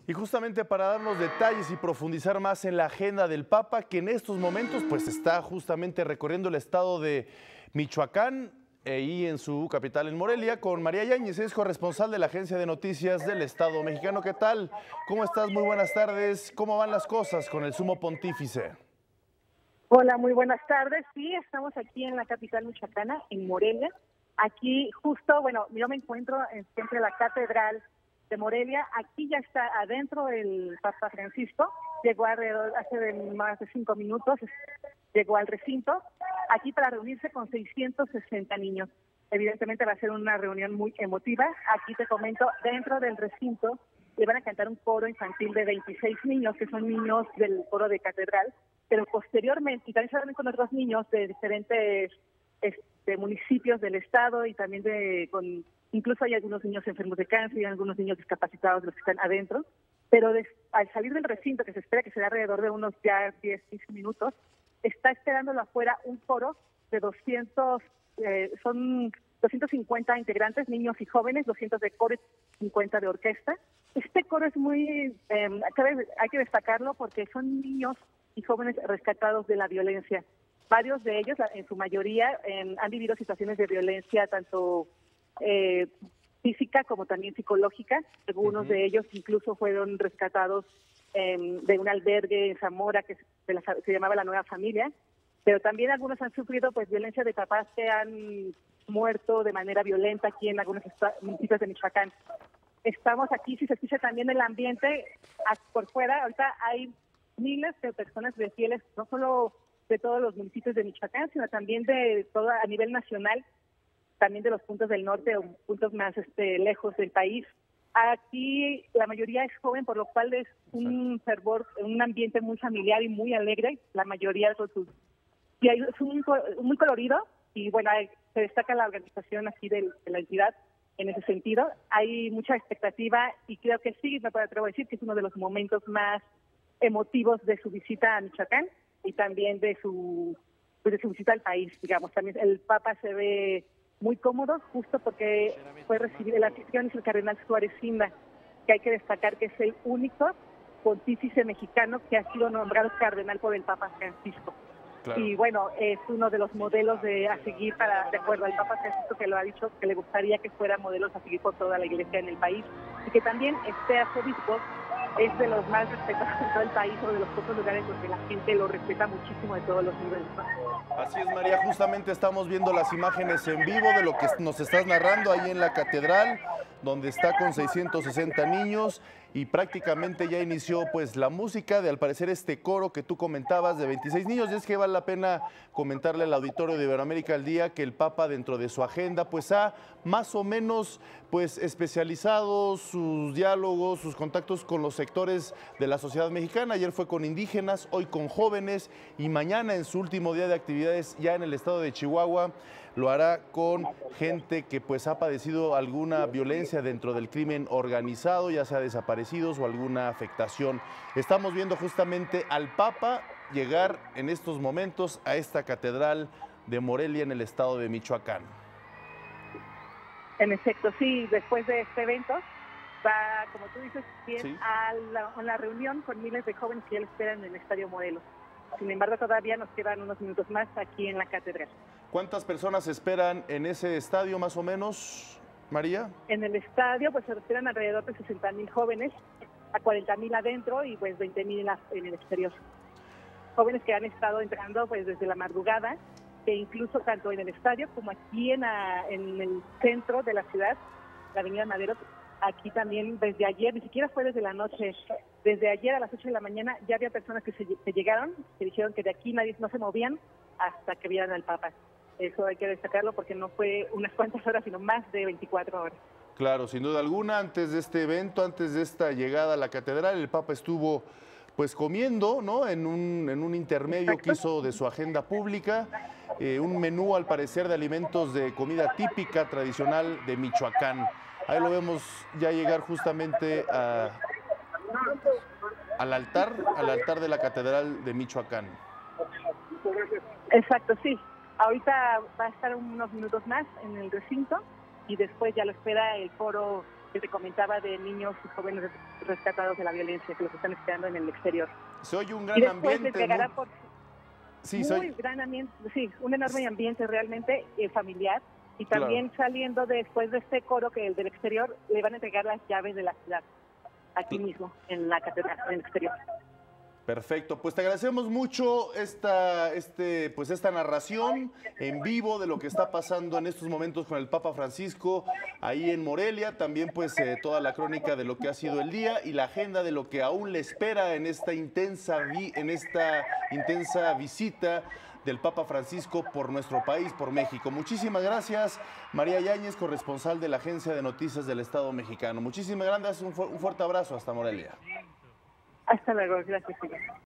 Y justamente para darnos detalles y profundizar más en la agenda del Papa, que en estos momentos pues está justamente recorriendo el estado de Michoacán y en su capital en Morelia, con María Yáñez, es corresponsal de la Agencia de Noticias del Estado Mexicano. ¿Qué tal? ¿Cómo estás? Muy buenas tardes. ¿Cómo van las cosas con el Sumo Pontífice? Hola, muy buenas tardes. Sí, estamos aquí en la capital michoacana, en Morelia. Aquí justo, bueno, yo me encuentro en frente de la Catedral de Morelia. Aquí ya está adentro el Papa Francisco. Llegó alrededor, hace más de 5 minutos, llegó al recinto, aquí para reunirse con 660 niños. Evidentemente va a ser una reunión muy emotiva. Aquí te comento, dentro del recinto le van a cantar un coro infantil de 26 niños, que son niños del coro de catedral, pero posteriormente, y también se van con otros niños de diferentes municipios del estado y también incluso hay algunos niños enfermos de cáncer y algunos niños discapacitados de los que están adentro, pero al salir del recinto, que se espera que será alrededor de unos ya 10-15 minutos, está esperándolo afuera un coro de 200, son 250 integrantes, niños y jóvenes, 200 de coro y 50 de orquesta. Este coro es muy, hay que destacarlo porque son niños y jóvenes rescatados de la violencia. Varios de ellos, en su mayoría, han vivido situaciones de violencia, tanto física como también psicológica. Algunos de ellos incluso fueron rescatados de un albergue en Zamora que se llamaba La Nueva Familia, pero también algunos han sufrido pues violencia de papás que han muerto de manera violenta aquí en algunos municipios de Michoacán. Estamos aquí, si se escucha también el ambiente por fuera, ahorita hay miles de personas de fieles, no solo de todos los municipios de Michoacán, sino también de todo a nivel nacional, también de los puntos del norte o puntos más lejos del país. Aquí la mayoría es joven, por lo cual es un fervor, un ambiente muy familiar y muy alegre, la mayoría con sus... Y es muy colorido y bueno, se destaca la organización así de la entidad en ese sentido. Hay mucha expectativa y creo que sí, me atrevo a decir que es uno de los momentos más emotivos de su visita a Michoacán y también de su visita al país, digamos. También el Papa se ve muy cómodo, justo porque fue recibir la afición el cardenal Suárez Cinda, que hay que destacar que es el único pontífice mexicano que ha sido nombrado cardenal por el Papa Francisco. Claro. Y bueno, es uno de los modelos a seguir de acuerdo al Papa Francisco, que lo ha dicho, que le gustaría que fuera modelos a seguir por toda la iglesia en el país, y que también este arzobispo es de los más respetados en todo el país, o de los pocos lugares donde la gente lo respeta muchísimo de todos los niveles, ¿no? Así es, María, justamente estamos viendo las imágenes en vivo de lo que nos estás narrando ahí en la catedral, donde está con 660 niños y prácticamente ya inició pues la música de, al parecer, este coro que tú comentabas de 26 niños. Y es que vale la pena comentarle al auditorio de Iberoamérica al Día que el Papa, dentro de su agenda, pues ha más o menos pues especializado sus diálogos, sus contactos con los sectores de la sociedad mexicana. Ayer fue con indígenas, hoy con jóvenes y mañana, en su último día de actividades ya en el estado de Chihuahua, lo hará con gente que pues ha padecido alguna violencia dentro del crimen organizado, ya sea desaparecidos o alguna afectación. Estamos viendo justamente al Papa llegar en estos momentos a esta catedral de Morelia en el estado de Michoacán. En efecto, sí, después de este evento va, como tú dices, bien, sí, a la reunión con miles de jóvenes que ya lo esperan en el Estadio Morelos. Sin embargo, todavía nos quedan unos minutos más aquí en la catedral. ¿Cuántas personas esperan en ese estadio más o menos, María? En el estadio pues se esperan alrededor de 60,000 jóvenes, a 40,000 adentro y pues 20,000 en el exterior. Jóvenes que han estado entrando pues desde la madrugada, que incluso tanto en el estadio como aquí en el centro de la ciudad, la avenida Madero, aquí también desde ayer, ni siquiera fue desde la noche, desde ayer a las 8 de la mañana ya había personas que llegaron, que dijeron que de aquí no se movían hasta que vieran al Papa. Eso hay que destacarlo porque no fue unas cuantas horas, sino más de 24 horas. Claro, sin duda alguna, antes de este evento, antes de esta llegada a la catedral, el Papa estuvo pues comiendo, ¿no? En un intermedio. Exacto. Que hizo de su agenda pública, un menú al parecer de alimentos de comida típica, tradicional de Michoacán. Ahí lo vemos ya llegar justamente al altar de la catedral de Michoacán. Exacto, sí. Ahorita va a estar unos minutos más en el recinto y después ya lo espera el coro que te comentaba de niños y jóvenes rescatados de la violencia que los están esperando en el exterior. Se oye un Y gran después ambiente. llegará por Sí, muy gran ambiente, sí, un enorme ambiente realmente familiar. Y también saliendo después de este coro que el del exterior le van a entregar las llaves de la ciudad, aquí mismo, en la catedral, en el exterior. Perfecto, pues te agradecemos mucho esta narración en vivo de lo que está pasando en estos momentos con el Papa Francisco ahí en Morelia, también pues toda la crónica de lo que ha sido el día y la agenda de lo que aún le espera en esta intensa visita del Papa Francisco por nuestro país, por México. Muchísimas gracias, María Yáñez, corresponsal de la Agencia de Noticias del Estado Mexicano. Muchísimas gracias, un fuerte abrazo hasta Morelia. Hasta luego, gracias.